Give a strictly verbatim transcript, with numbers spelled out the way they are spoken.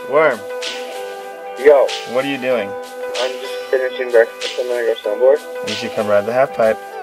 Worm. Yo. What are you doing? I'm just finishing breakfast. I'm gonna go snowboard. You should come ride the half pipe.